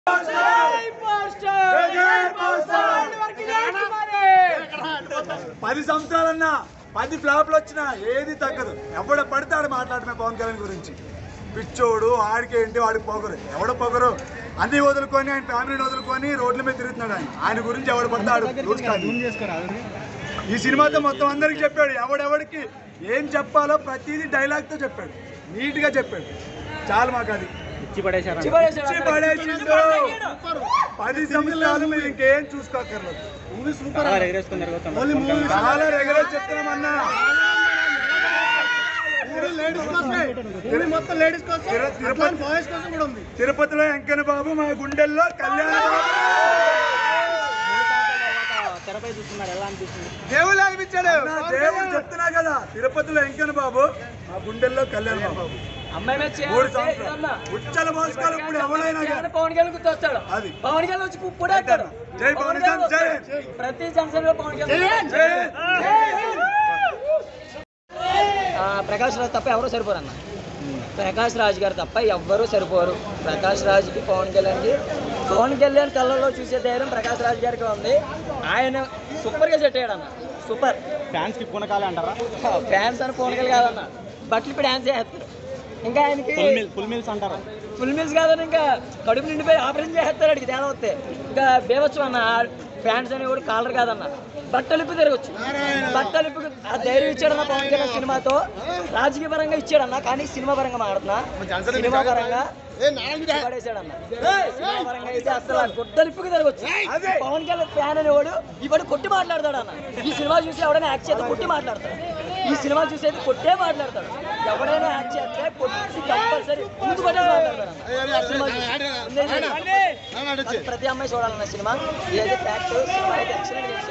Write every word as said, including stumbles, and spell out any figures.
పది సంవత్సరాలన్నా పది ఫ్లాప్లు వచ్చినా ఏది తగ్గదు. ఎవడ పడతాడు మాట్లాడమే పవన్ కళ్యాణ్ గురించి. పిచ్చోడు ఆడికేంటి వాడికి పొగరు. ఎవడ పొగరు అన్ని వదులుకొని ఆయన ఫ్యామిలీని వదులుకొని రోడ్ల మీద తిరుగుతున్నాడు. ఆయన ఆయన గురించి ఎవడు పడతాడు. ఈ సినిమాతో మొత్తం అందరికి చెప్పాడు. ఎవడెవడికి ఏం చెప్పాలో ప్రతిదీ డైలాగ్తో చెప్పాడు. నీట్గా చెప్పాడు. చాలు మాకు అది. పది సంవత్సరాలు మీరు ఇంకేం చూసుకోకర్లేదు. చాలా రెగ్యులర్ చెప్తున్నామన్నా. తిరుపతిలో వెంకన్న బాబు మా గుండెల్లో కళ్యాణ దేవుడు అనిపించాడు. దేవుడు చెప్తున్నా కదా, తిరుపతిలో వెంకన్న బాబు మా గుండెల్లో కళ్యాణ బాబు. మూడు సంవత్సరాలు ఉచ్చల మోసకాలు. ఇప్పుడు ఎవరైనా పవన్ కళ్యాణ్ గుర్తొస్తాడు. అది పవన్ కళ్యాణ్ వచ్చి కూడా జై పవన్ కళ్యాణ్ జై. ప్రతి జనసేనలో పవన్ కళ్యాణ్. ప్రకాష్ రాజ్ తప్ప ఎవరూ సరిపోరు అన్న. ప్రకాష్ రాజ్ గారు తప్ప ఎవ్వరూ సరిపోరు. ప్రకాష్ రాజ్కి పవన్ కళ్యాణ్కి పవన్ కళ్యాణ్ కళ్ళలో చూసే ధైర్యం ప్రకాష్ రాజ్ గారికి ఉంది. ఆయన సూపర్గా సెట్ అయ్యాడు అన్న. సూపర్. ఫ్యాన్స్కి పూనకాలే అంటారా? ఫ్యాన్స్ అని పూనకాలు కాదన్న, బట్టలు ఇప్పుడు డాన్స్ చేస్తారు. ఇంకా ఆయనకి ఫుల్ మిల్స్ అంటారు. ఫుల్ మిల్స్ కాదని ఇంకా కడుపు నిండిపోయి ఆపరేషన్ చేస్తారు. అడిగి తేడా వస్తే ఇంకా బేవచ్చు అన్న. ఫ్యాన్స్ అని కూడా కాలర్ కాదన్న, బట్టలిప్పు తిరగచ్చు. బట్టలిప్పు ఆ ధైర్యం ఇచ్చాడన్న పవన్ కళ్యాణ్ సినిమాతో. రాజకీయ పరంగా ఇచ్చాడన్న, కానీ సినిమా పరంగా మాడుతున్నా. సినిమా పరంగా పడేసాడన్న. సినిమా పరంగా అయితే అసలు గుడ్డలిప్పుకి తిరగచ్చు. పవన్ కళ్యాణ్ ఫ్యాన్ అనేవాడు ఇప్పుడు కొట్టి మాట్లాడతాడు అన్న. ఈ సినిమా చూసి ఎవడైనా యాక్ట్ చేస్తే కొట్టి మాట్లాడతాడు. ఈ సినిమా చూసి అయితే కొట్టే మాట్లాడతాడు. ఎవడైనా యాక్ట్ చేస్తే కొట్టి కంపల్సరీ ముందు కొట్టే మాట్లాడతాడు. ప్రతి అమ్మాయి చూడాలన్న సినిమా. ఏదైతే ఫ్యాక్ట్ సినిమా అయితే ఎక్సలెంట్ చేశాడు.